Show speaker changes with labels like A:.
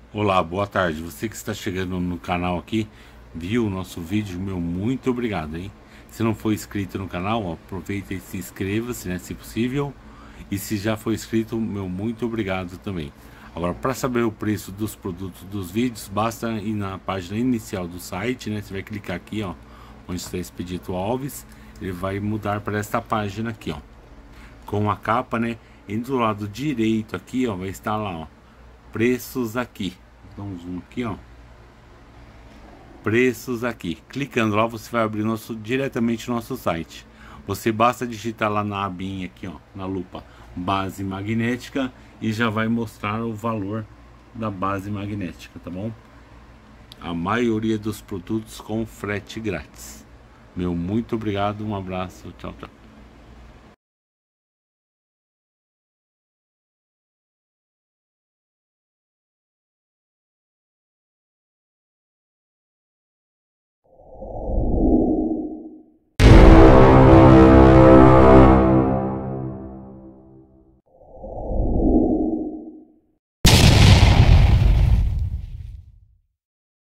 A: Olá, boa tarde. Você que está chegando no canal aqui, viu o nosso vídeo, meu muito obrigado, hein? Se não for inscrito no canal, ó, aproveita e se inscreva-se, né, se possível. E se já for inscrito, meu muito obrigado também. Agora, para saber o preço dos produtos dos vídeos, basta ir na página inicial do site, né? Você vai clicar aqui, ó, onde está Expedito Alves, ele vai mudar para esta página aqui, ó, com a capa, né? E do lado direito aqui, ó, vai estar lá, ó, preços aqui. Dá um zoom aqui, ó. Preços aqui. Clicando lá, você vai abrir diretamente o nosso site. Você basta digitar lá na abinha aqui, ó, na lupa, base magnética, e já vai mostrar o valor da base magnética, tá bom? A maioria dos produtos com frete grátis. Meu muito obrigado, um abraço, tchau, tchau.